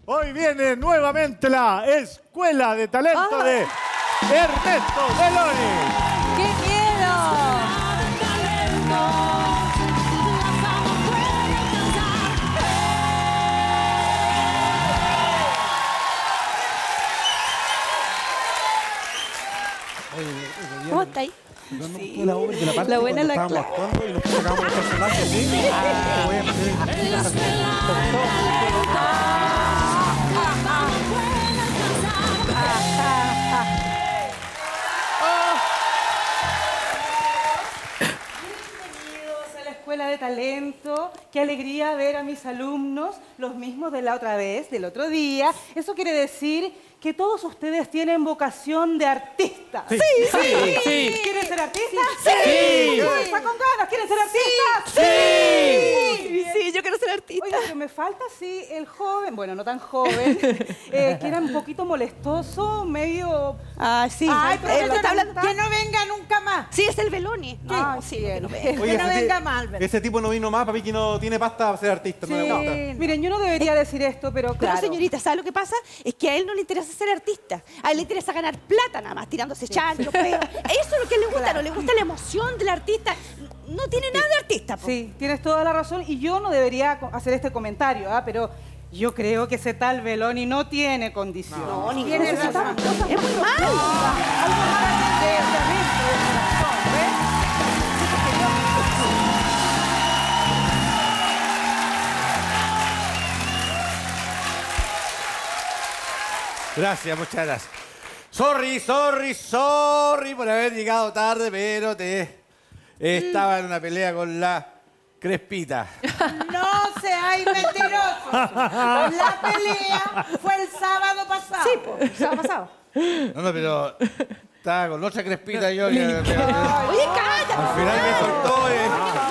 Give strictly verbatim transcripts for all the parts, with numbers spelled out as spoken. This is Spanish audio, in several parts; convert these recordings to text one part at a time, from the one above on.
Hoy viene nuevamente la Escuela de Talento oh. de Ernesto Belloni. ¡Qué miedo! ¿Cómo está ahí? Sí. La, de la, parte la buena la clave. Y nos sacamos el personaje, ¿sí? Ah, voy a Bienvenidos a la Escuela de Talento. Qué alegría ver a mis alumnos, los mismos de la otra vez, del otro día. Eso quiere decir que todos ustedes tienen vocación de artistas. Sí, sí. sí. sí. ¿Quieren ser artistas? Sí. sí. ¿Está con ganas? ¿Quieren ser artistas? Sí. Sí. Sí, yo quiero ser artista. Oiga, que me falta, sí, el joven, bueno, no tan joven, eh, que era un poquito molestoso, medio... Ah, sí. Ay, pero Él me está hablando. Que no venga nunca más. Sí, es el Belloni. Ah, sí, sí, que no venga. Oye, que no ese, venga más, Albert. ese tipo no vino más, para mí que no tiene pasta para ser artista. Sí. No le gusta. Miren, yo no debería decir esto, pero claro. Pero señorita, ¿sabe lo que pasa? Es que a él no le interesa ser artista. A él le interesa ganar plata nada más, tirándose sí. chanchos, peos. Eso es lo que le gusta, claro. No le gusta la emoción del artista. No tiene nada de artista. Po. Sí, tienes toda la razón. Y yo no debería hacer este comentario, ¿ah? Pero yo creo que ese tal Belloni no tiene condición. No, ni tiene razón. Es muy mal. Algo más de adentro del corazón, ¿ves? Gracias, muchas gracias. Sorry, sorry, sorry por haber llegado tarde, pero te estaba en una pelea con la Crespita. No seáis mentirosos. La pelea fue el sábado pasado. Sí, pues, el sábado pasado. No, no, pero estaba con otra Crespita y yo. Que, Oye, cállate. Al final me soltó. Eh.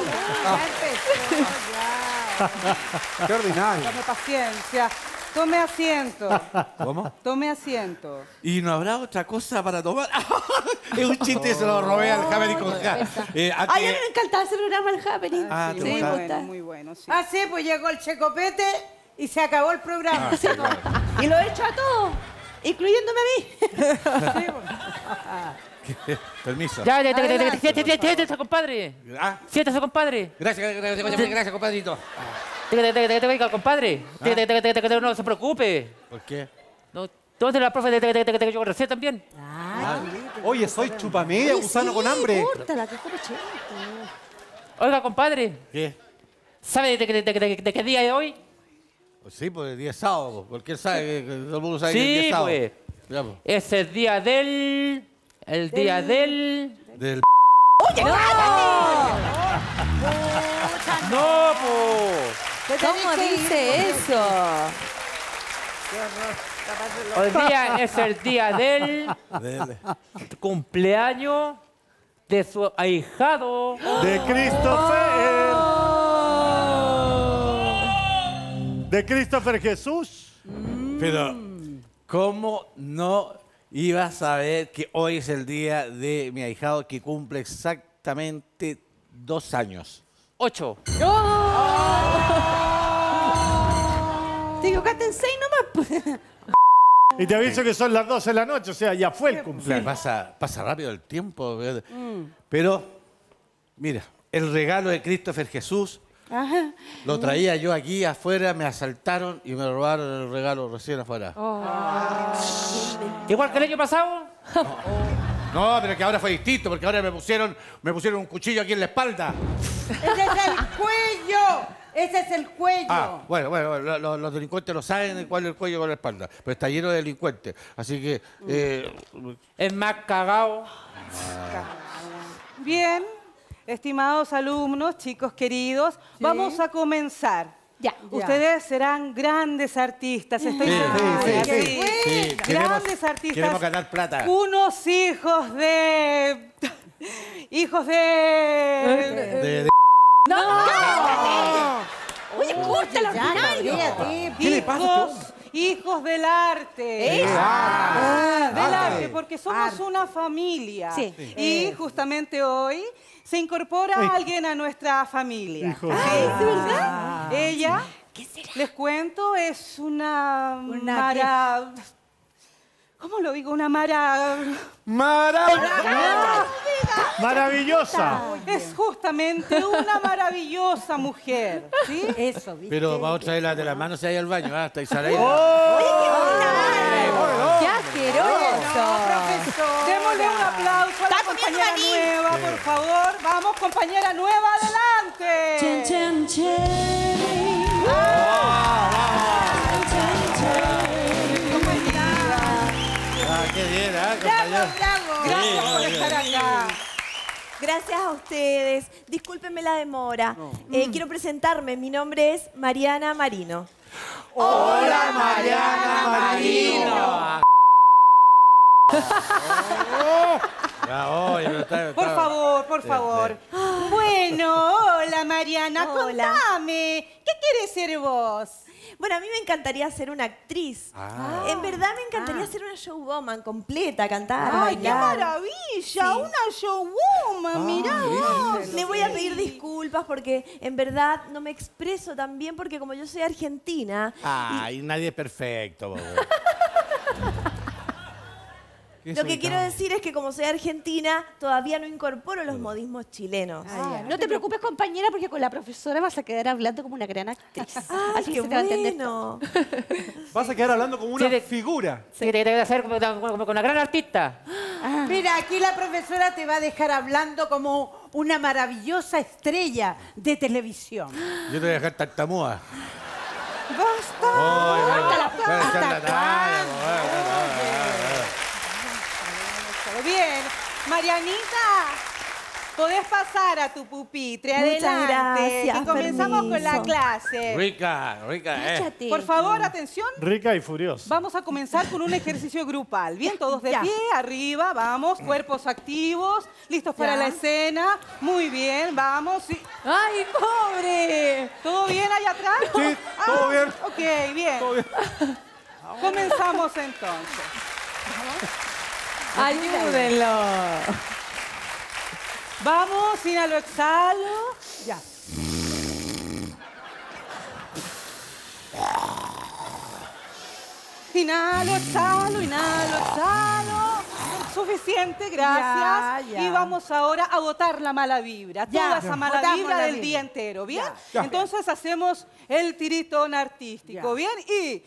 Ya Qué ordinario. Tome paciencia. Tome asiento. ¿Cómo? Tome asiento. ¿Y no habrá otra cosa para tomar? Es un chiste, se lo robé al Happening con Ja. Eh, Ay, a mí me encantaba ese programa, el Happening. Ah, sí, ¿te muy gusta? bueno, muy bueno, sí. Ah, sí, pues llegó el Checopete y se acabó el programa. Ah, sí, claro. Y lo he hecho a todos, incluyéndome a mí. Permiso. Ya, ya, ya, ya, ya, siéntese, siéntese, compadre. Ah, Siéntese, compadre. gracias, gracias, gracias, gracias, compadrito. Venga, compadre. No se preocupe. ¿Por qué? No, ¿dónde la profe de yo recién también? Oye, soy chupamedia, gusano con hambre. Córtala, que come chente. Oiga, compadre, ¿Qué? ¿sabe de, de, de, de, de qué día es hoy? Pues sí, pues el día es sábado, porque él sabe que, que todo el mundo sabe Sí, que el día es sábado. pues. Ya, pues. Es el día del... El día del... Del... ¡Oye, cállate! ¡No, pues! ¿Cómo dice eso? Hoy día es el día del del... cumpleaños de su ahijado. De Christopher. De Christopher Jesús. Pero, ¿cómo no iba a saber que hoy es el día de mi ahijado que cumple exactamente dos años? Ocho. Te equivocaste en seis nomás. Y te aviso que son las doce de la noche, o sea, ya fue el cumpleaños. Pasa, pasa rápido el tiempo. Mm. Pero, mira, el regalo de Christopher Jesús, ajá, lo traía yo aquí afuera, me asaltaron y me robaron el regalo recién afuera. Oh. ¿Igual que el año pasado? No, pero que ahora fue distinto, porque ahora me pusieron, me pusieron un cuchillo aquí en la espalda. ¡Ese es el cuello! ¡Ese es el cuello! Ah, bueno, bueno, bueno los, los delincuentes no saben cuál es el cuello con la espalda, pero está lleno de delincuentes, así que... Eh, es más cagado. Ah. Bien, estimados alumnos, chicos queridos, ¿sí? Vamos a comenzar. Ya. Ustedes serán grandes artistas, estoy sí, segura. Sí, sí, sí, sí. sí. sí. Grandes Queremos, artistas. Queremos ganar plata. Unos hijos de... hijos de... de, de... ¡No! ¡Cállate! Oye, córtala, ordinario. ¿Qué le pasa a Hijos, hijos del arte. ¿Eh? Ah, del arte, arte. porque somos Arte. una familia. Sí. Y justamente hoy se incorpora Ay. alguien a nuestra familia. Hijo. Sí. Ay, ¿de verdad? Ella ¿Qué será? Les cuento, es una, Una mara... ¿Cómo lo digo? Una mara... ¡Maravillosa! ¡Maravillosa! Es justamente una maravillosa mujer, ¿sí? Eso, ¿viste? Pero vamos a traerla de la mano si hay al baño. ¿Ah? ¿Estáis ahí? ¡Qué asqueroso! Profesor. Démosle un aplauso a la Está comiendo compañera maní. nueva, por favor. Vamos, compañera nueva, adelante. Ah, qué bien, ¿ah, Bravo, compañero? bravo. Gracias por estar acá. Gracias a ustedes. Discúlpenme la demora. Eh, quiero presentarme. Mi nombre es Mariana Marino. ¡Hola, Mariana Marino! Ya, oye, pero está- Por está- favor, por Sí, favor. sí. Bueno, hola Mariana, Hola. contame. ¿Qué quieres ser vos? Bueno, a mí me encantaría ser una actriz. Ah. En verdad me encantaría ser una showwoman completa, cantar, ¡Ay, qué bailar. maravilla! Una showwoman, mirá vos. Le voy a pedir disculpas porque en verdad no me expreso tan bien porque como yo soy argentina, Ay, nadie es perfecto, bobo. lo que quiero decir es que como soy argentina, todavía no incorporo los modismos chilenos. No te preocupes, compañera, porque con la profesora vas a quedar hablando como una gran actriz. Ay, Así que qué se te va a entender bueno. Vas a quedar hablando como una Sí, de- figura. Sí, que te que hacer como, como con una gran artista. Mira, aquí la profesora te va a dejar hablando como una maravillosa estrella de televisión. Yo te voy a dejar tartamúa. ¡Basta! Ay, ¡Basta bueno, la voy a echar la talla, bobo. Bien, Marianita, podés pasar a tu pupitre. Muchas Adelante. gracias, Y comenzamos con la permiso. clase. Rica, rica, eh. Cállate. Por favor, atención. Rica y furiosa. Vamos a comenzar con un ejercicio grupal. Bien, todos de Ya. pie, arriba, vamos, cuerpos activos, listos para Ya. la escena. Muy bien, vamos. Sí. ¡Ay, pobre! ¿Todo bien allá atrás? Sí, todo bien. Ok, bien. Todo bien. Comenzamos entonces. ¡Ayúdenlo! Vamos, inhalo, exhalo. Ya. Inhalo, exhalo, inhalo, exhalo. Suficiente, gracias. Ya, ya. Y vamos ahora a botar la mala vibra. Ya, Toda esa mala botamos vibra la del vibra. día entero, ¿bien? Ya. Entonces hacemos el tiritón artístico, Ya. ¿bien? Y...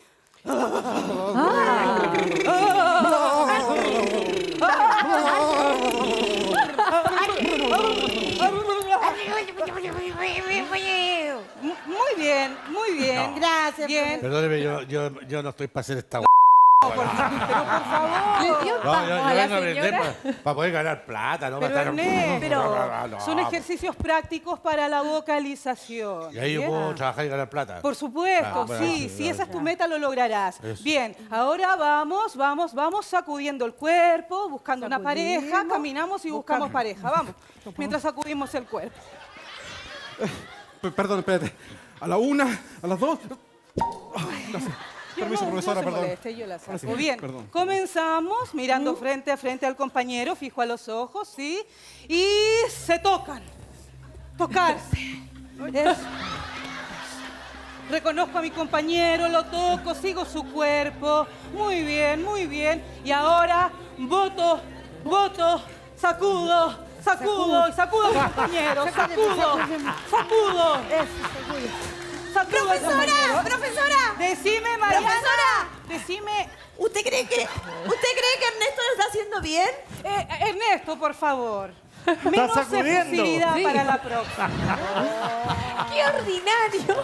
M- Muy bien, muy bien. Gracias, Bien. Perdóneme, yo, yo, yo no estoy para hacer esta Pero por favor. Le dio No, pamo yo, yo a la vengo a aprender señora. para poder ganar plata, no Pero para estar... Ernest, pero, no, son ejercicios prácticos para la vocalización. Y ahí yo ¿bien? puedo trabajar y ganar plata. Por supuesto, Ah, bueno, sí, sí, si ya, esa es tu ya. meta lo lograrás. Eso. Bien, ahora vamos, vamos, vamos sacudiendo el cuerpo, buscando una Sacudimos. pareja, caminamos y buscamos Buscamos. pareja, vamos, mientras sacudimos el cuerpo. P- Perdón, espérate. A la una, a las dos. Ah, gracias. Yo Permiso, no, profesora, no se perdón. moleste, yo la saco. Ahora sí, Bien, perdón. comenzamos mirando frente a frente al compañero, fijo a los ojos, ¿sí? Y se tocan. Tocarse. Eso. Reconozco a mi compañero, lo toco, sigo su cuerpo. Muy bien, muy bien. Y ahora voto, voto, sacudo, sacudo, y sacudo a mi compañero, sacudo, sacudo. Sacudo al ¡Profesora! compañero. ¡Profesora! Decime, Mariana. ¡Profesora! Decime, ¿Usted cree que, ¿Usted cree que Ernesto lo está haciendo bien? eh, Ernesto, por favor. Menos sacudiendo. efusividad Sí. para la próxima. ¡Qué ordinario!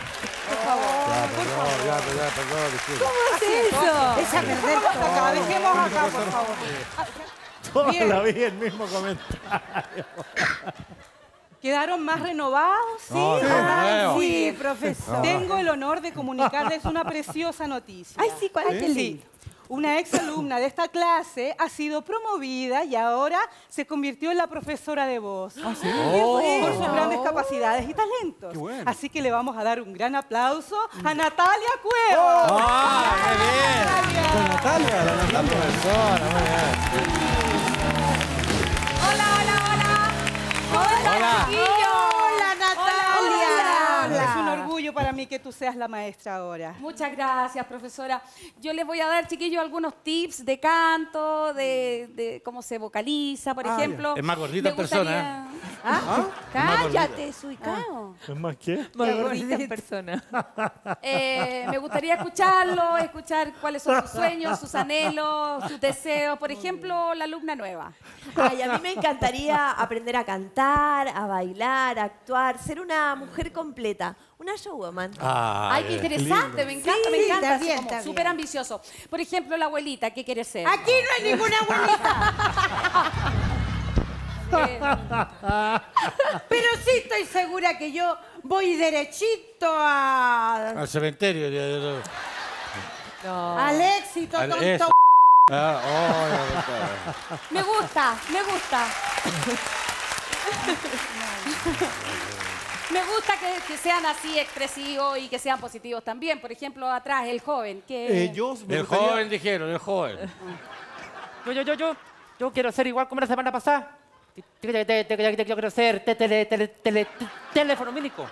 Perdón, ya, ya, perdón, disculpa. ¿Cómo es eso? Esa perder Dejemos acá, dejemos acá, por favor. Toda Bien. la vida el mismo comentario. ¿Quedaron más renovados? Sí. No, no, Ay, no. Sí, profesor. Tengo el honor de comunicarles una preciosa noticia. Ay, sí, ¿cuál es? Qué Sí. lindo. Una ex alumna de esta clase ha sido promovida y ahora se convirtió en la profesora de voz. ¿Ah, sí? Por sus grandes capacidades y talentos. Qué bueno. Así que le vamos a dar un gran aplauso a Natalia Cuevas. ¡Ah, qué bien! Con Natalia, la Natalia. Profesora, muy bien. ¡Hola, hola, hola! Hola. Hola, Natalia. Es un orgullo para mí Dani, que tú seas la maestra ahora. Muchas gracias, profesora. Yo les voy a dar, chiquillos, algunos tips de canto, de, de cómo se vocaliza, por Ah, ejemplo. ya. Es más gordita en gustaría- persona, ¿Ah? ¿Ah? Cállate, Suicao. ¿Es más qué? Más gordita en persona. Eh, me gustaría escucharlo, escuchar cuáles son sus sueños, sus anhelos, sus deseos. Por ejemplo, la alumna nueva. Ay, a mí me encantaría aprender a cantar, a bailar, a actuar, ser una mujer completa, una showwoman. Ah, Ay, qué interesante, me encanta, me Sí, encanta. está así bien, como está bien. súper ambicioso. Por ejemplo, la abuelita, ¿qué quiere ser? Aquí no hay ninguna abuelita. Eh, Pero sí estoy segura que yo voy derechito a... Al cementerio. ya, ya, ya. No. al éxito, Al- tonto. eso. Ah, oh, ya, ya, ya. me gusta, me gusta. Me gusta que, que sean así expresivos y que sean positivos también. Por ejemplo, atrás, el joven. Que... Eh, yo me El gustaría- joven, dijeron, el joven. Yo, yo, yo, yo, yo quiero ser igual como la semana pasada. Yo quiero ser te- tele- tele- tele- teléfono mímico.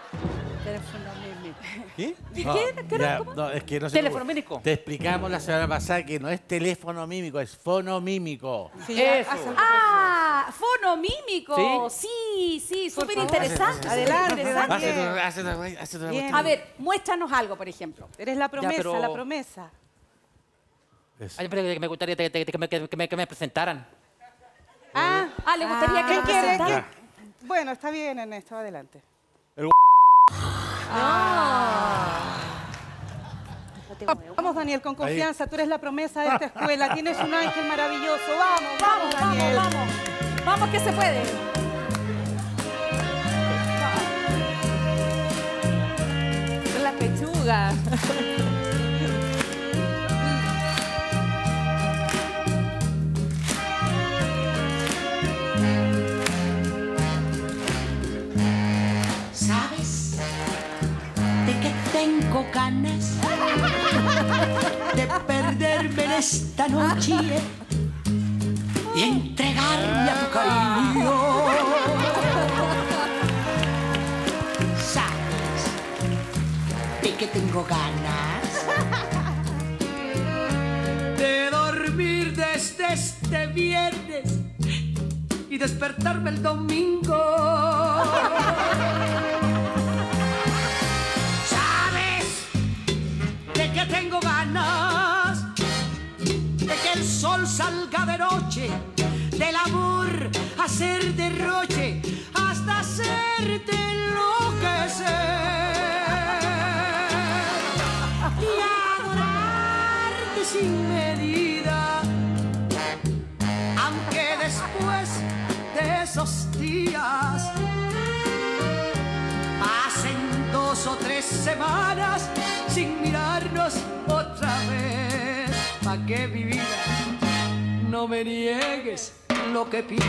¿Qué? No, qué? ¿Qué era? ya, ¿Cómo? no, es que no se Teléfono preocupe. mímico. Te explicamos la semana pasada que no es teléfono mímico, es fonomímico. Eso. Ah, fonomímico. Sí, sí, súper interesante. Adelante, interesante. Daniel. Hazte- hazte- hazte una Bien. cuestión. A ver, muéstranos algo, por ejemplo. Eres la promesa, pero- la promesa. Eso. Ay, pero que me gustaría que, que- que me, que me- que me presentaran. Ah, ah ¿le gustaría que ¿Qué lo quiere? presentara? ¿Qué? Bueno, está bien, Ernesto, adelante. Vamos, Daniel, con confianza. Tú eres la promesa de esta escuela. Tienes un ángel maravilloso. Vamos, vamos, Vamos, Daniel. vamos, vamos. Vamos que se puede. La pechuga. ¿Sabes de qué tengo ganas? De perderme en esta noche y entregarme a tu cariño. ¿Sabes de qué tengo ganas? De dormir desde este viernes y despertarme el domingo. ¿Sabes de qué tengo ganas? De que el sol salga de noche, del amor hacer derroche, hasta hacerte enloquecer y adorarte sin medida. Aunque después de esos días pasen dos o tres semanas sin mirarnos otra vez, ¿pa' qué mi vida no me niegues lo que pido?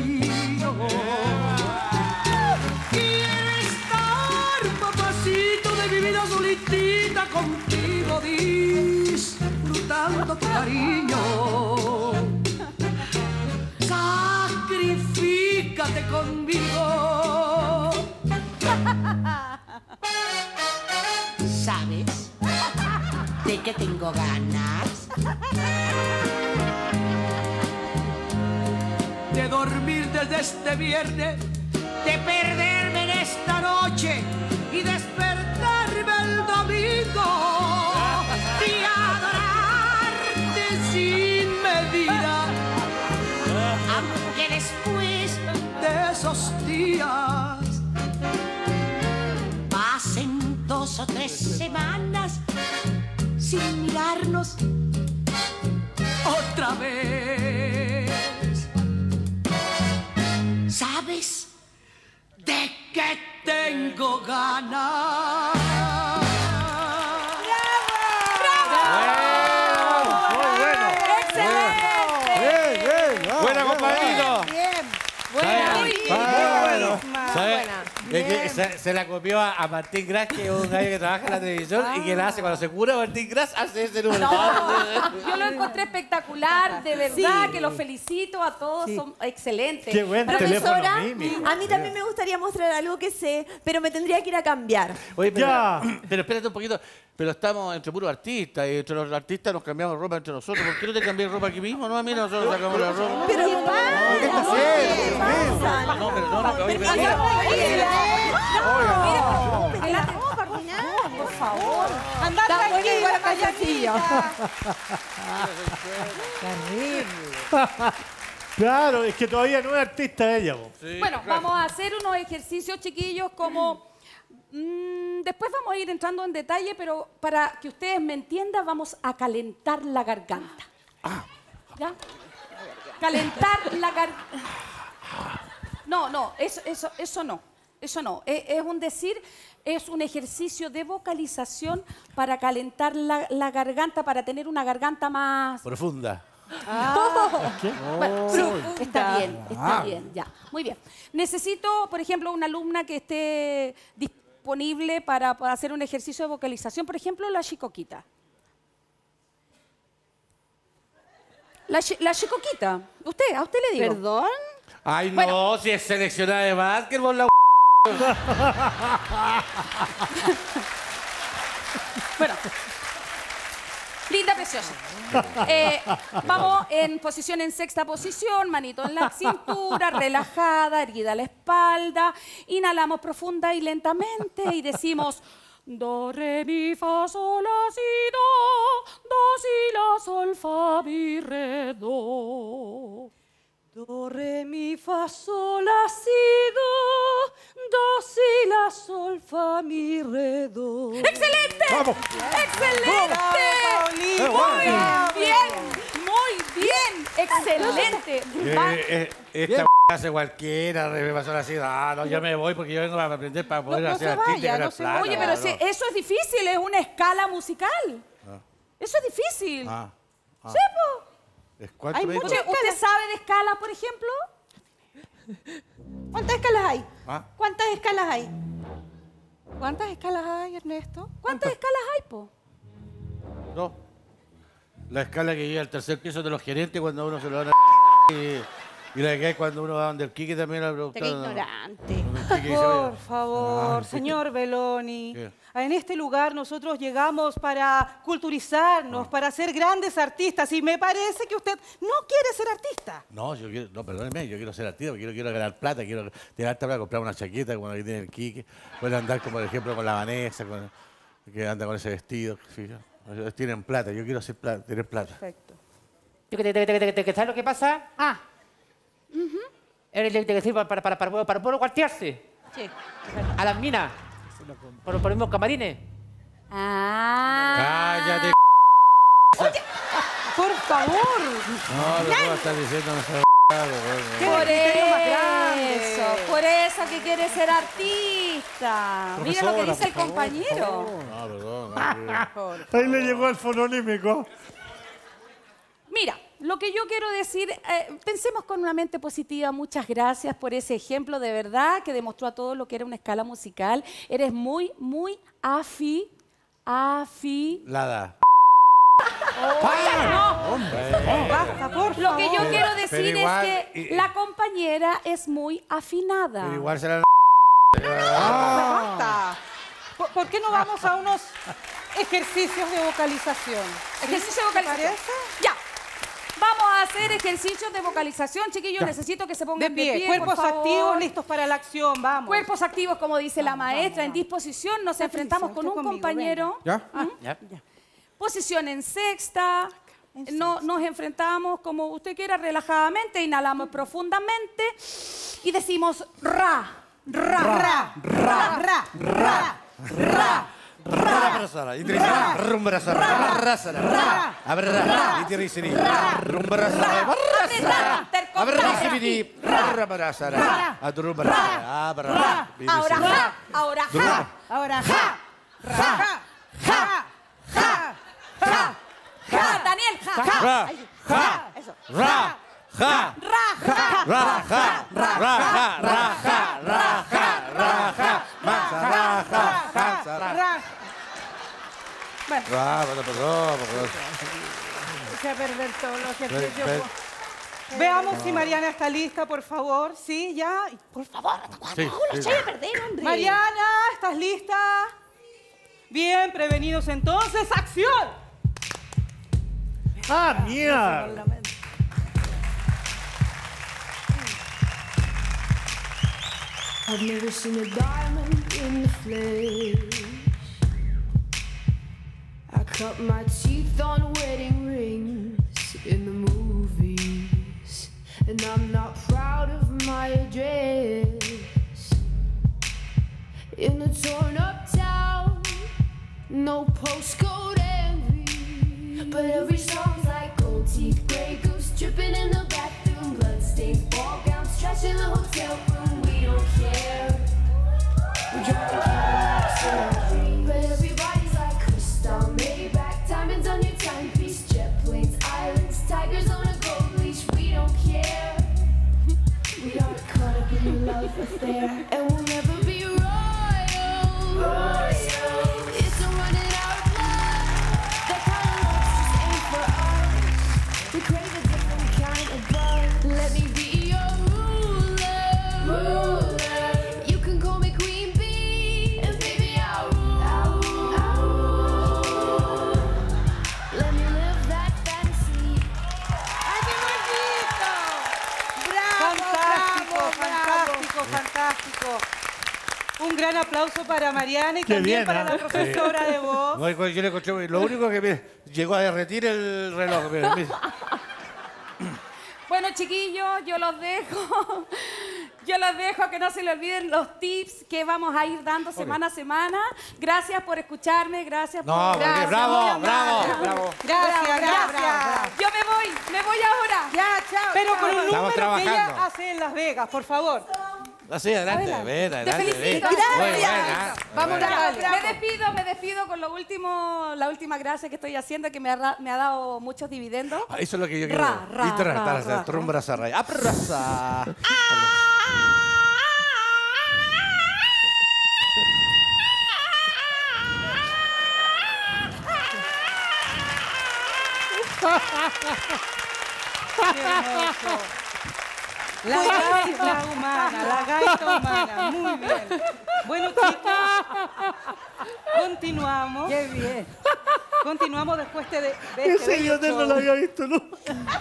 Quiero estar, papacito de mi vida solitita contigo, disfrutando tu cariño. Sacrifícate conmigo. ¿Sabes de qué tengo ganas? De dormir desde este viernes, de perderme en esta noche y despertarme el domingo y adorarte sin medida. Aunque después de esos días pasen dos o tres semanas sin mirarnos otra vez. ¿Sabes de qué tengo ganas? Muy bueno. Bien, bien. ah, Buena, bien, compadrito. Bien. Buena, muy bien. ¿Sabes? Buena. ¿Sabes? Es que se, se- se la copió a, a Martín Gras, que es un gallo que trabaja en la televisión y que la hace cuando se cura. Martín Gras hace ese número. No, yo lo encontré espectacular, de verdad, que los felicito a todos, son excelentes. Qué buen Profesora, teléfono mímico. a mí también me gustaría mostrar algo que sé, pero me tendría que ir a cambiar. Oye, pero, Ya. pero espérate un poquito. Pero estamos entre puros artistas y entre los artistas nos cambiamos ropa entre nosotros. ¿Por qué no te cambias ropa aquí mismo? No, a mí nosotros sacamos la ropa. Pero ¿qué pasa? No, pero no, no, oye, pero Por favor. Anda tranquila, calladilla. Claro, es que todavía no es artista ella, vos. Bueno, vamos a hacer unos ejercicios, chiquillos, como... mm, después vamos a ir entrando en detalle, pero para que ustedes me entiendan, vamos a calentar la garganta. ¿Ya? Calentar la garganta. No, no, eso, eso, eso no. Eso no. Es, es un decir, es un ejercicio de vocalización para calentar la, la garganta, para tener una garganta más... profunda. Bueno, sí, está bien, está bien, ya. Muy bien. Necesito, por ejemplo, una alumna que esté disponible para, para hacer un ejercicio de vocalización. Por ejemplo, la chicoquita. La, chi- la chicoquita. Usted, a usted le digo. ¿Perdón? Ay, no, Bueno. si es seleccionada de básquetbol, la Bueno. Linda, preciosa. Eh, vamos en posición en sexta posición, manito en la cintura, relajada, erguida la espalda. Inhalamos profunda y lentamente y decimos do, re, mi, fa, sol, la, si, do, do, si, la, sol, fa, mi, re, do. Do, re, mi, fa, sol, la, si, do, do, si, la, sol, fa, mi, re, do. ¡Excelente! ¡Vamos! ¡Excelente! Muy bien, muy bien, excelente. Va- Eh, eh, esta hace cualquiera, me pasó así. Ah, no, yo me voy porque yo vengo a aprender para poder No- no hacer se artista vaya, y ganar no se plata. Oye, pero no. si eso es difícil, es una escala musical. Eso es difícil. Ah, ah. Sí, po. ¿Es cuánto Hay me dijo? Oye, ¿usted sabe de escalas, por ejemplo? ¿Cuántas escalas hay? Ah. ¿Cuántas escalas hay? ¿Cuántas escalas hay, Ernesto? ¿Cuántas escalas hay, po? No. La escala que llega al tercer piso de los gerentes cuando uno se lo dan a y, y la que hay cuando uno va donde el Quique también la Qué productora. ignorante. Donde el Quique dice, oye, Por favor, señor Beloni. ¿Qué? En este lugar nosotros llegamos para culturizarnos, para ser grandes artistas y me parece que usted no quiere ser artista. No, yo quiero, no, perdóneme, yo quiero ser artista, quiero, quiero ganar plata, quiero tener harta para comprar una chaqueta como la que tiene el Quique. Puedo andar, como por ejemplo, con la Vanessa, con, que anda con ese vestido. Fíjate. Ellos tienen plata, yo quiero hacer plata, tener plata. Perfecto. ¿Sabes lo que pasa? Ah, Él tiene que decir para, para, para, para, para poder cuartearse. sí. A las minas. Por, por los mismos camarines. Ah. Cállate. Por favor. No, lo que estás diciendo no se Por criterio más grande. eso, por eso que quiere ser artista. Mira lo que Profesora, dice el por favor, compañero. No, perdón. no, Ahí le llegó el fononímico. Mira, lo que yo quiero decir, eh, pensemos con una mente positiva. Muchas gracias por ese ejemplo, de verdad, que demostró a todos lo que era una escala musical. Eres muy, muy afi, afi. Lada. Basta, por Lo que yo favor. quiero Pero decir igual, es que y- la compañera es muy afinada. Pero igual será Basta. ¿Por, por qué no vamos a unos ejercicios de vocalización? Ejercicio de vocalización. parece? Ya. Vamos a hacer ejercicios de vocalización, chiquillos. Necesito que se De pongan de pie, pie, cuerpos por favor. activos, listos para la acción, vamos. Cuerpos activos, como dice la Vamos, maestra, vamos, en disposición. Nos enfrentamos con usted un conmigo, compañero. ¿Ya? ¿Ya? Posición en sexta. No, nos enfrentamos como usted quiera, relajadamente. Inhalamos profundamente y decimos ra, ra, ra, ra, ra, ra, ra. Rumbrasara, Idrisara, Rumbrasara, Rumbrasara, Abrara, Idrisiri, Rumbrasara, Rumbrasara, Abrasibidi, Rumbrasara, Adrubrasara, Abrara, Ahora ja, ahora ja. Ahora, ja, ja, ja, ja, ja. Ja, Daniel, ja, ja. Ra, ja, ra, ja, Ra, ja. ra, ja, ra, ja, ra, ja, ra, ja, ra, ja, raja, raja, raja. Bueno, Ah, bueno, perdón, perdón. Se perder todo lo que Ver- yo... ver- veamos si Mariana está lista, por favor. Sí, ya. Por favor, ¿hasta cuándo? Sí, Lo sí. eché a perder, hombre. Mariana, ¿estás lista? Bien, prevenidos entonces. ¡Acción! ¡Ah, mierda! I've never seen a diamond in the flesh. I cut my teeth on wedding rings in the movies, and I'm not proud of my address. In a torn up town, no postcode envy, but every song's like gold teeth, gray goose dripping in the bathroom, bloodstained ball gowns, trash in the hotel room. We don't care. We drive the Cadillacs in our dreams, but everybody's like crystal, Maybach, diamonds on your timepiece, jet planes, islands, tigers on a gold leash. We don't care. We got caught up in a love affair, and we'll never be royal. Royal. It's a running out of love. That kind of love just ain't for us. We crave a different kind of buzz. Let me be your ruler. Ruler. You can call me Queen Bee, and baby I'll rule. I'll rule. I'll rule. Let me live that fantasy. ¡Ay, qué bonito! ¡Bravo, Fantástico, bravo, fantástico, fantástico. Un gran aplauso para Mariana y Qué también bien, para ¿eh? la profesora de voz. No, yo le encontré, lo único que me llegó a derretir el reloj. Mira, mira. Bueno, chiquillos, yo los dejo. Yo los dejo, que no se les olviden los tips que vamos a ir dando semana a semana. Gracias por escucharme, gracias No, por... porque Gracias, bravo, muy amable. bravo, bravo. Gracias, Bravo, gracias. bravo. Yo me voy, me voy ahora. Ya, chao. Pero chao. con un Estamos número que trabajando. ella hace en Las Vegas, por favor. Así, adelante, Adelante. ven, Te adelante. felicito. ven. Muy Gracias. buena. Vamos, Muy buena. ya, me despido, me despido con lo último, la última gracia que estoy haciendo, que me ha, ra- me ha dado muchos dividendos. Ah, eso es lo que yo quiero. Ra, ra, Y tra- ra, tra- ra, trumbrasa, raya. Abraza. Qué hermoso. La gaita humana, la gaita humana. Muy bien. Bueno, chicos, continuamos. Qué bien. Continuamos después de, de este Ese bello yo no show. lo había visto nunca.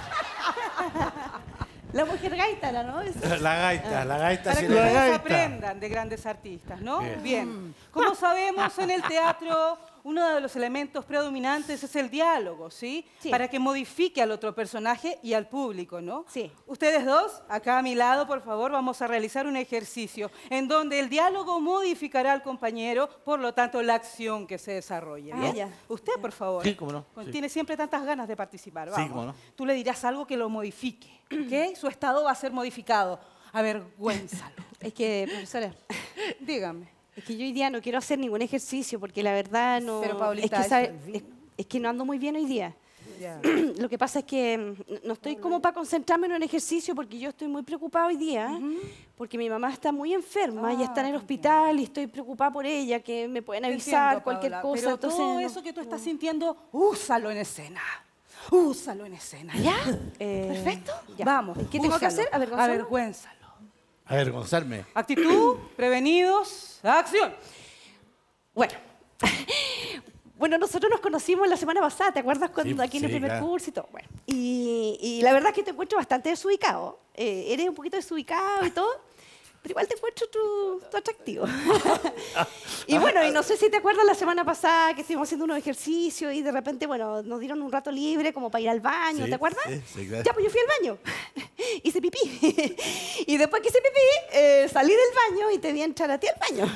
La mujer gaita, ¿no? Eso. La gaita, la gaita. Para sí que le- La todos gaita. aprendan de grandes artistas, ¿no? Bien. Bien. Como sabemos, en el teatro uno de los elementos predominantes es el diálogo, ¿sí? Sí. Para que modifique al otro personaje y al público, ¿no? Sí. Ustedes dos, acá a mi lado, por favor, vamos a realizar un ejercicio en donde el diálogo modificará al compañero, por lo tanto, la acción que se desarrolla. Ah, ¿bien? ya. Usted, por favor. Sí, cómo no, Con- sí. Tiene siempre tantas ganas de participar. Vamos. cómo no. Tú le dirás algo que lo modifique, ¿ok? Su estado va a ser modificado. Avergüénzalo. Es que, profesora, Dígame. es que yo hoy día no quiero hacer ningún ejercicio porque la verdad no... Pero, Paulita, es, que, sabe- eso- es, es que no ando muy bien hoy día. Ya. Lo que pasa es que mm, no estoy como para concentrarme en un ejercicio porque yo estoy muy preocupada hoy día, porque mi mamá está muy enferma y está en el hospital y estoy preocupada por ella, que me pueden Te avisar entiendo, cualquier Paola, cosa. Pero entonces, todo no- eso que tú estás sintiendo, úsalo en escena. Úsalo en escena. ¿Ya? Eh, Perfecto. ya. Vamos. ¿Qué tengo que úsalo. hacer? ¿Avergonzarlo? Avergüénzalo. Avergonzarme. Actitud, prevenidos, acción. Bueno. Bueno, nosotros nos conocimos la semana pasada, ¿te acuerdas cuando Sí, aquí en el sí, primer claro. curso y todo? Bueno, y, y la verdad es que te encuentro bastante desubicado. Eh, eres un poquito desubicado y todo, pero igual te encuentro tu, tu atractivo. Y bueno, y no sé si te acuerdas la semana pasada que estuvimos haciendo unos ejercicios y de repente, bueno, nos dieron un rato libre como para ir al baño, Sí, ¿te acuerdas? sí, sí, claro. Ya, pues yo fui al baño. Hice pipí. Y después que hice pipí, eh, salí del baño y te vi entrar a ti al baño.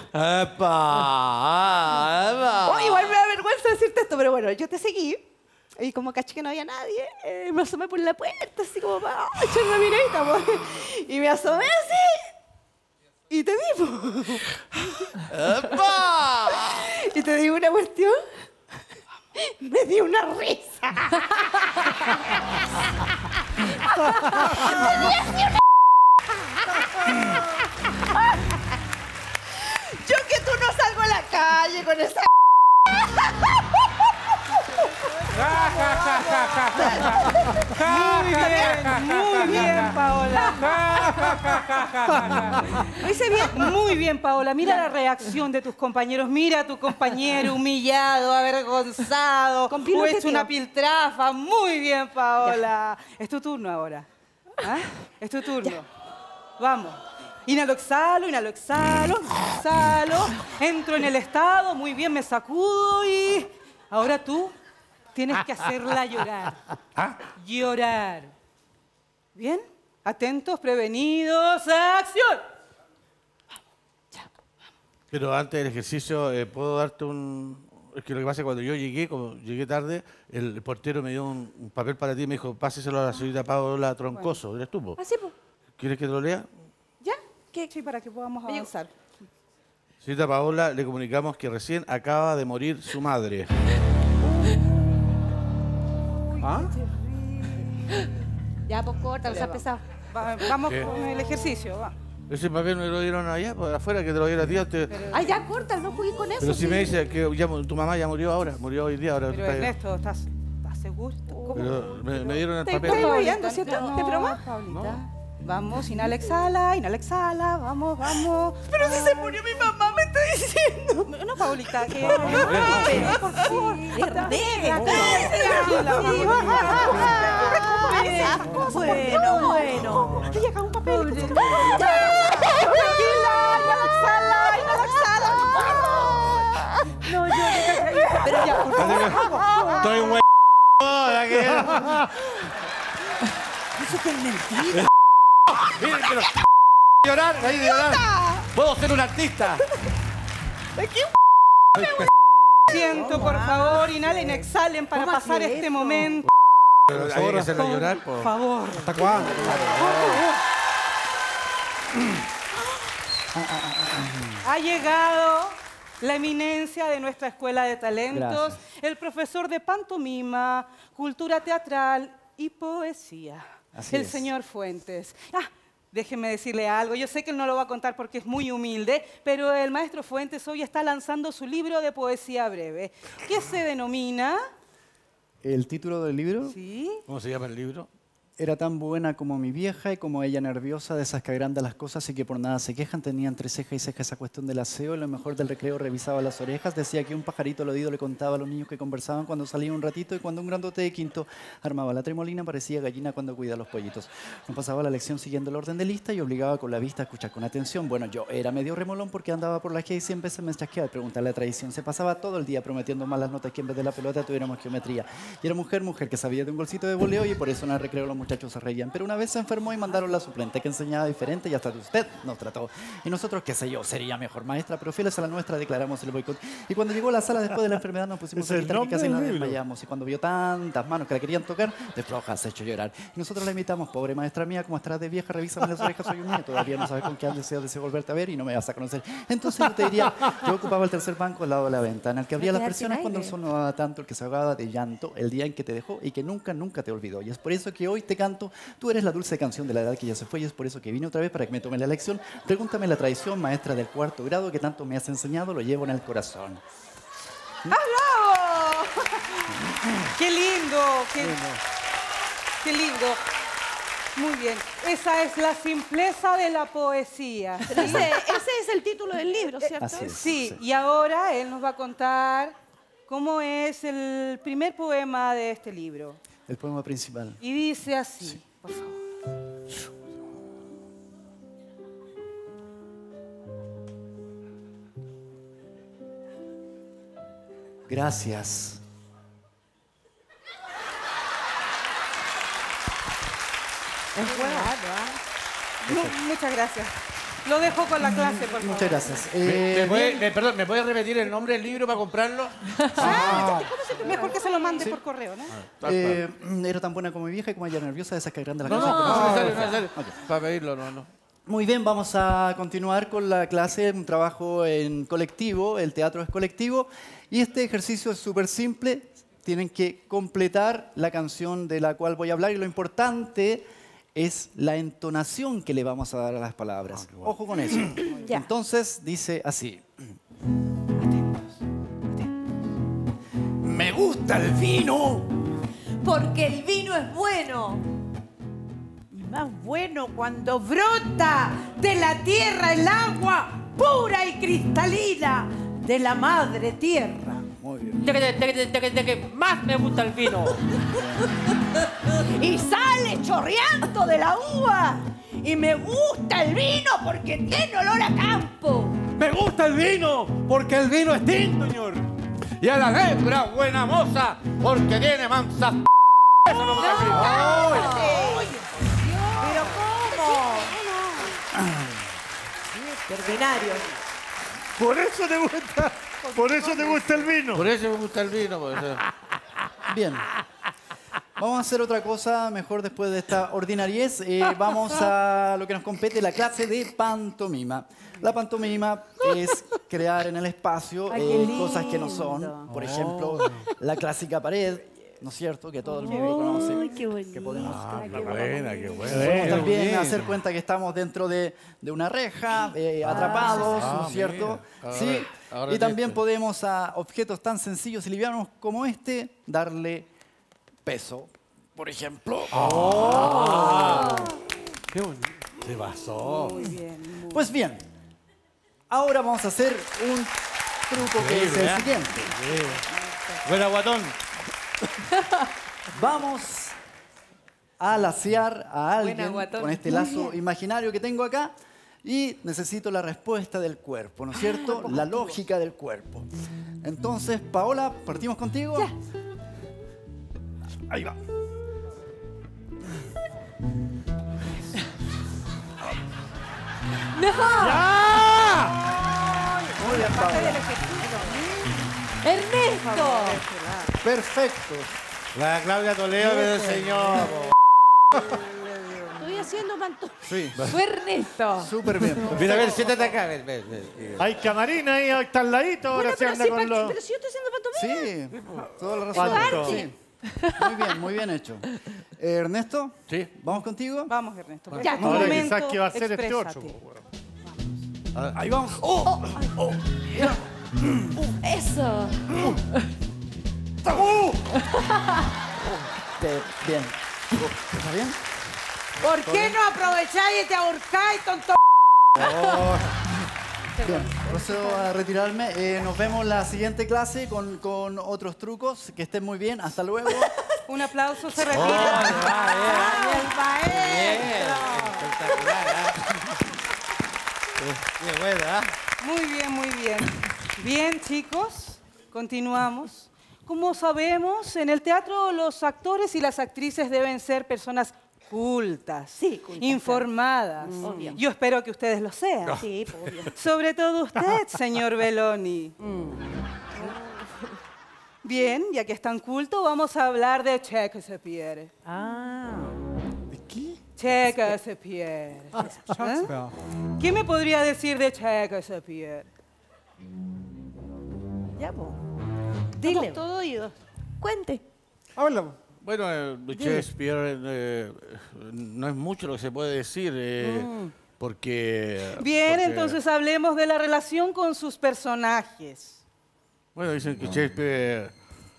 ¡Epa! ¡Epa! Oh, igual me da vergüenza decirte esto, pero bueno, yo te seguí. Y como caché que no había nadie, eh, me asomé por la puerta, así como para oh, echar una miradita, po. Y me asomé así. Y te vi, po. ¡Epa! Y te digo una cuestión. Me dio una risa. Me dio así una... Yo que tú no calle con esa... Muy bien, muy bien, Paola. ¿Lo hice bien? Muy bien, Paola. Mira la reacción de tus compañeros. Mira a tu compañero humillado, avergonzado, Con pino o hecho teteo. una piltrafa. Muy bien, Paola. Es tu turno ahora. ¿Ah? Es tu turno. Vamos. Inhalo, exhalo, inhalo, exhalo, exhalo. Entro en el estado. Muy bien, me sacudo y... Ahora tú tienes que hacerla llorar. Llorar. ¿Bien? Atentos, prevenidos, ¡acción! Pero antes del ejercicio, eh, ¿puedo darte un...? Es que lo que pasa es que cuando yo llegué, como llegué tarde, el portero me dio un, un papel para ti y me dijo, páseselo a la señorita Paola Troncoso. ¿Eres tú, po? Así, pues. ¿Quieres que te lo lea? ¿Ya? ¿Qué? Sí, para que podamos avanzar. Señorita Paola, le comunicamos que recién acaba de morir su madre. ¿Ah? Ya, pues corta, no seas pesado. Va- vamos ¿Qué? con el ejercicio, va. Ese papel me lo dieron allá, por afuera, que te lo diera a ti antes. Ay, ya, corta, no jugué con eso. Pero si sí. me dice que ya mu- tu mamá ya murió ahora, murió hoy día, ahora tú Pero estás- Ernesto, ¿estás, estás seguro? ¿Cómo? Pero me, me dieron el Te papel. estoy hueveando, ¿cierto? No, ¿De broma? Paulita. Vamos, inhala, exhala, inhala, exhala, vamos, vamos. Pero si se murió mi mamá, me está diciendo. No, no, Paulita, que... Pero, por favor. Bueno, bueno. Aquí llega un papel. Tranquila, inhala, exhala, inhala, exhala. No, yo... Pero ya, por favor. Estoy un Eso que es mentira. Miren, pero... llorar, ahí de llorar. Puedo ser un artista. Siento, por favor, inhalen, exhalen para pasar este momento. Pero hay que hacerla llorar, po. Por favor. ¿Hasta cuándo? Ha llegado la eminencia de nuestra escuela de talentos, el profesor de pantomima, cultura teatral y poesía, Así el es. señor Fuentes. Ah, déjeme decirle algo, yo sé que él no lo va a contar porque es muy humilde, pero el maestro Fuentes hoy está lanzando su libro de poesía breve, que se denomina... El título del libro ¿Sí? ¿Cómo se llama el libro? era tan buena como mi vieja y como ella nerviosa, de esas que agrandan las cosas y que por nada se quejan. Tenía entre ceja y ceja esa cuestión del aseo. Lo mejor del recreo revisaba las orejas. Decía que un pajarito al oído le contaba a los niños que conversaban cuando salía un ratito, y cuando un grandote de quinto armaba la tremolina parecía gallina cuando cuida a los pollitos. Nos pasaba la lección siguiendo el orden de lista y obligaba con la vista a escuchar con atención. Bueno, yo era medio remolón porque andaba por la G y cien veces me chasqueaba de preguntarle la tradición. Se pasaba todo el día prometiendo malas notas que en vez de la pelota tuviéramos geometría. Y era mujer, mujer que sabía de un golcito de voleo, y por eso en el recreo los muchachos se reían. Pero una vez se enfermó y mandaron la suplente que enseñaba diferente y hasta de usted nos trató. Y nosotros, qué sé yo, sería mejor maestra, pero fieles a la nuestra declaramos el boicot. Y cuando llegó a la sala después de la enfermedad nos pusimos Es a el gritar y nombre casi del nos libro. desmayamos. Y cuando vio tantas manos que la querían tocar, de flojas se echó a llorar. Y nosotros la invitamos, pobre maestra mía, como estarás de vieja, revísame las orejas, soy un niño, todavía no sabes con qué deseo deseo volverte a ver y no me vas a conocer. Entonces yo te diría, yo ocupaba el tercer banco al lado de la ventana, el que abría las quedar sin persianas cuando el aire. sol no daba tanto, el que se ahogaba de llanto el día en que te dejó y que nunca, nunca te olvidó. Y es por eso que hoy te canto, tú eres la dulce canción de la edad que ya se fue, y es por eso que vine otra vez para que me tome la lección. Pregúntame la tradición, maestra del cuarto grado, que tanto me has enseñado, lo llevo en el corazón. ¡Ah, bravo! ¡Qué lindo! ¡Qué, qué lindo! Muy bien. Esa es la simpleza de la poesía. Pero ese, ese es el título del libro, ¿cierto? Así es. Sí, y ahora él nos va a contar cómo es el primer poema de este libro. El poema principal. Y dice así, por favor. Gracias. Mu- Muchas gracias. Lo dejo con la clase, por favor. Muchas gracias. ¿Me, Eh, me puede, bien. me- perdón, ¿me puede repetir el nombre del libro para comprarlo? Mejor que se lo mande por correo, ¿no? Eh, era tan buena como mi vieja y como ella nerviosa, de esas que grandes las No, no, cosas. no, pero- no, es necesario, no es necesario. Para pedirlo, no, no. Muy bien, vamos a continuar con la clase, un trabajo en colectivo, el teatro es colectivo, y este ejercicio es súper simple, tienen que completar la canción de la cual voy a hablar, y lo importante es la entonación que le vamos a dar a las palabras. Ojo con eso. Ya. Entonces dice así. gusta el vino. Porque el vino es bueno. Y más bueno cuando brota de la tierra el agua pura y cristalina de la madre tierra. Muy bien. De que, de que- de que- de que más me gusta el vino. Y sale chorreando de la uva. Y me gusta el vino porque tiene olor a campo. Me gusta el vino, porque el vino es tinto, señor. Y a la hembra buena moza, porque tiene mansas. Eso no me da ¿Pero cómo? Extraordinario. Por eso te gusta, por eso te gusta el vino. Por eso me gusta el vino. por eso. Bien. Vamos a hacer otra cosa mejor después de esta ordinariez. Eh, vamos a lo que nos compete, la clase de pantomima. La pantomima es crear en el espacio Ay, qué eh, cosas que no lindo. son. Por ejemplo, la clásica pared, ¿no es cierto? Que todo el mundo conoce. Ay, qué bonito. Que podemos, Ah, qué buena, qué buena. podemos Qué también bien. hacer cuenta que estamos dentro de, de una reja, eh, atrapados, Ah, ¿no es cierto? mira. Sí. Ahora- ahora Y también listo. podemos a objetos tan sencillos y livianos como este darle peso. Por ejemplo. Qué bonito. Se basó. Pues bien, ahora vamos a hacer un truco que es Increíble, el ¿eh? siguiente. Buena, guatón. Vamos a laciar a alguien guatón. con este lazo imaginario que tengo acá y necesito la respuesta del cuerpo, ¿no es cierto? La lógica del cuerpo. Entonces, Paola, partimos contigo. Ahí va. Muy bien, Paola. Ernesto. Perfecto. La Claudia Toledo me enseñó. Estoy haciendo pantomima. Sí, Fue Ernesto. súper bien. Mira, a ver, siéntate acá. Ven, ven, ven. Hay camarina ahí, está al ladito, ahora Bueno, se pero, anda si, con pa- los... pero si yo estoy haciendo pantomima. Sí, toda la razón. Fantástico. Sí. Muy bien, muy bien hecho. Eh, Ernesto, Sí. ¿vamos contigo? Vamos, Ernesto. Ya, Un Ahora momento, quizás que va a ser este exprésate. ocho. po, weón. Ahí vamos. ¡Oh! Eso. Te- bien. ¿Está bien? ¿Por qué no aprovecháis y te ahorcáis, tonto? Bien, procedo a retirarme. Eh, nos vemos la siguiente clase con, con otros trucos. Que estén muy bien. Hasta luego. Un aplauso, se retira. ¡Ay, el maestro! Espectacular, ¿ah? Qué buena, ¿ah? Muy bien, muy bien. Bien, chicos, continuamos. Como sabemos, en el teatro los actores y las actrices deben ser personas cultas, Sí, cultas, informadas. claro. Obvio. Yo espero que ustedes lo sean. Sí, obvio. Sobre todo usted, señor Belloni. Bien, ya que es tan culto, vamos a hablar de Shakespeare. Ah. Shakespeare. ¿Eh? ¿Qué me podría decir de Shakespeare? Ya, po. Dile. Estamos todo oídos. Cuente. Háblame. Bueno, eh, de Shakespeare eh, no es mucho lo que se puede decir, eh, porque... Bien, porque, entonces hablemos de la relación con sus personajes. Bueno, dicen que Shakespeare,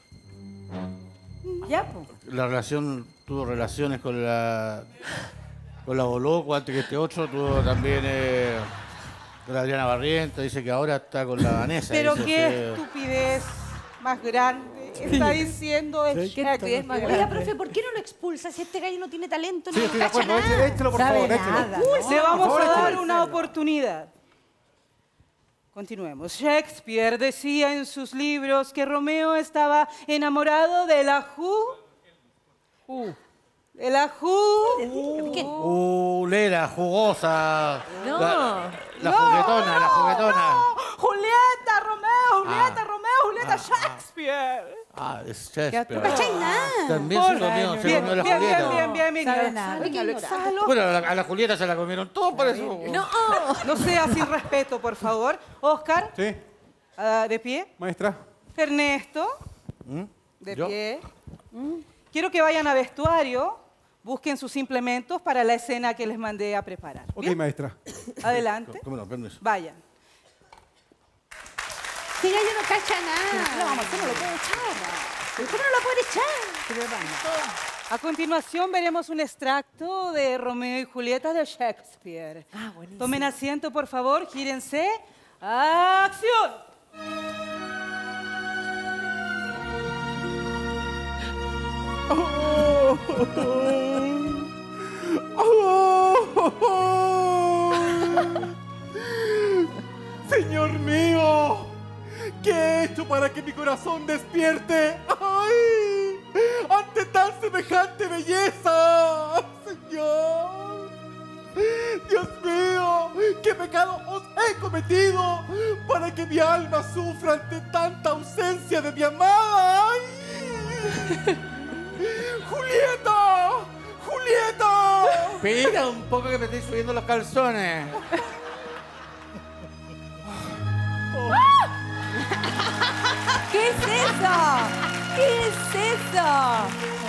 Ya, po. la relación, tuvo relaciones con la... Con la Boloco, antes que este otro, tuvo también eh, con la Adriana Barrienta, dice que ahora está con la Vanessa. Pero dice, qué sí. estupidez más grande está diciendo de Shakespeare. Oiga, profe, ¿por qué no lo expulsa si este gallo no tiene talento? Sí, no estoy de cacha acuerdo. nada? Échelo, échelo, por Sabe favor, échelo. nada, Le ¿no? vamos Por a favor, dar échale. una oportunidad. Continuemos. Shakespeare decía en sus libros que Romeo estaba enamorado de la Ju. De la Ju. ¿Qué? Uh, Lera, jugosa. No. La, la No, juguetona, la no, juguetona. no. Julieta, Romeo, Julieta, Ah. Romeo, Julieta, Shakespeare. Ah, es Shakespeare. No cachai nada. También Por- se comió, se bien, comió la bien, Julieta. bien, bien, bien, Sabe bien. nada. Lo exhalo, lo exhalo. Bueno, a la, a la Julieta se la comieron todos por eso. No. No sea sin respeto, por favor. Oscar, Sí, ah, de pie. maestra. Ernesto, ¿Mm? de ¿Yo? pie. Quiero que vayan a vestuario, busquen sus implementos para la escena que les mandé a preparar. Ok, ¿Bien? maestra. Adelante. ¿Cómo no? Permiso. Vayan. Este gallo no cacha nada. No, vamos, ¿cómo lo puedo echar? ¿Cómo no la pueden echar? A continuación veremos un extracto de Romeo y Julieta de Shakespeare. Ah, buenísimo. Tomen asiento, por favor, gírense. ¡Acción! Oh, oh, oh. Señor mío, ¿qué he hecho para que mi corazón despierte? ¡Ay! Ante tan semejante belleza, Señor. Dios mío, ¿qué pecado os he cometido para que mi alma sufra ante tanta ausencia de mi amada? ¡Ay! ¡Julieta! ¡Julieta! Pega un poco que me estoy subiendo los calzones. ¿Qué es eso? ¿Qué es eso?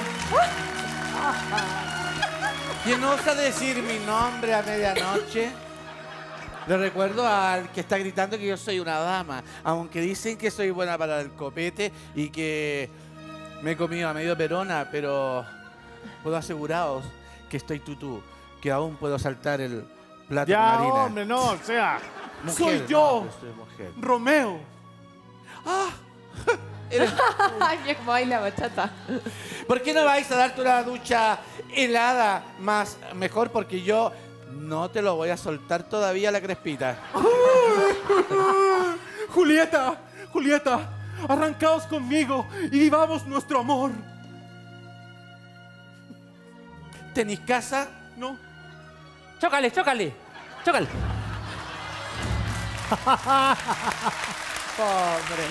¿Quién osa decir mi nombre a medianoche? Le recuerdo al que está gritando que yo soy una dama, aunque dicen que soy buena para el copete y que me he comido a medio perona, pero puedo aseguraros que estoy tutú, que aún puedo saltar el plato Ya, con harina. hombre, no, o sea. Mujer, Soy yo, no, soy mujer. Romeo. ¡Ah! Eres Ay, mira cómo baila bachata. ¿Por qué no vais a darte una ducha helada más mejor? Porque yo no te lo voy a soltar todavía la crespita. Julieta, Julieta, arrancaos conmigo y vivamos nuestro amor. ¿Tenéis casa? No. Chócale, chócale, chócale. Pobre.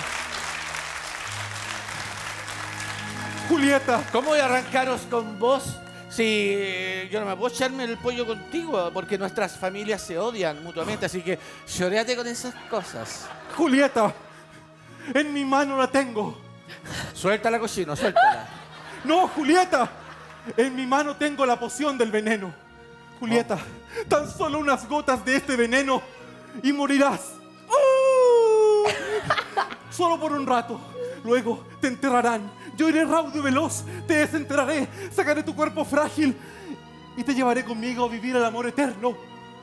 Julieta. ¿Cómo voy a arrancaros con vos si eh, yo no me puedo echarme el pollo contigo? Porque nuestras familias se odian mutuamente, así que lloréate con esas cosas. Julieta, en mi mano la tengo. Suéltala, cochino, suéltala. No, Julieta, en mi mano tengo la poción del veneno. Julieta, oh. tan solo unas gotas de este veneno y morirás. ¡Oh! Solo por un rato. Luego te enterrarán. Yo iré raudo y veloz, te desenterraré, sacaré tu cuerpo frágil y te llevaré conmigo a vivir el amor eterno.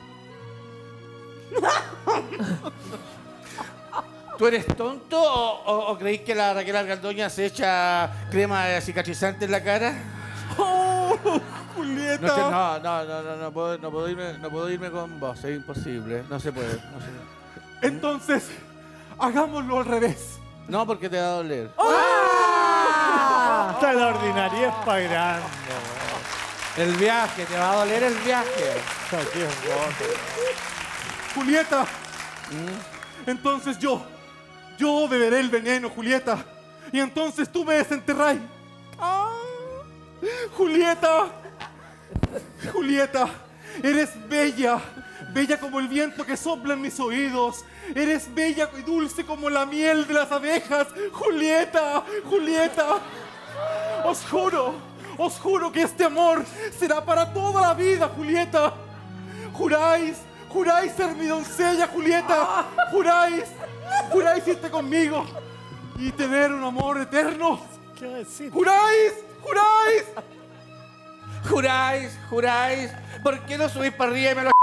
¿Tú eres tonto o, o, o creéis que la Raquel Argandoña se echa crema cicatrizante en la cara? ¡Oh, Julieta! No, no, no, no, no, no, puedo, no, puedo irme, no puedo irme con vos, es imposible, no se puede. No se puede. Entonces, hagámoslo al revés. No, porque te va a doler. ¡Ah! Está la ordinaria es para grande. El viaje, te va a doler el viaje. Aquí es bote. Julieta, ¿Mm? entonces yo, yo beberé el veneno, Julieta. Y entonces tú me desenterrás. ¡Ah! Julieta, Julieta, eres bella. Bella como el viento que sopla en mis oídos. Eres bella y dulce como la miel de las abejas. Julieta, Julieta. Os juro, os juro que este amor será para toda la vida, Julieta. Juráis, juráis ser mi doncella, Julieta. Juráis, juráis irte conmigo y tener un amor eterno. ¿Qué va a decir? Juráis, juráis. Juráis, juráis. ¿Por qué no subís para arriba y me lo